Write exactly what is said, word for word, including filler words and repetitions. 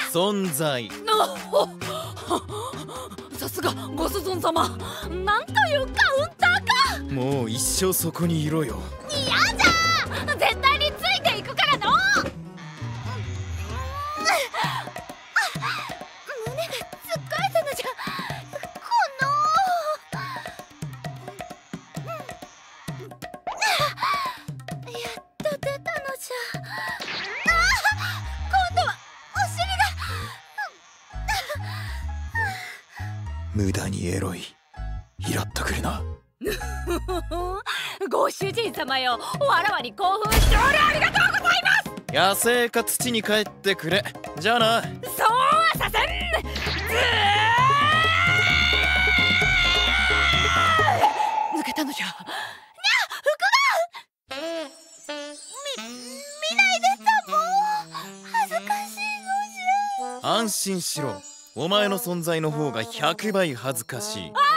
存在。 さすがご子孫様、なんというカウンターか。 もう一生そこにいろよ。 嫌じゃ、絶対についていくからの。胸がつっかえたのじゃ。このやっと出たのじゃ。ああ、今度はお尻が。 無駄にエロい。イラっとくるな。 ご主人様よ、わらわに興奮しておる。ありがとうございます。 野生か土に帰ってくれ。じゃあな。 そうはさせん。ずー抜けたのじゃ。にゃ、服がみ見ないでたもん。恥ずかしいのじゃ。 安心しろ。お前の存在の方がひゃくばい恥ずかしい。 あ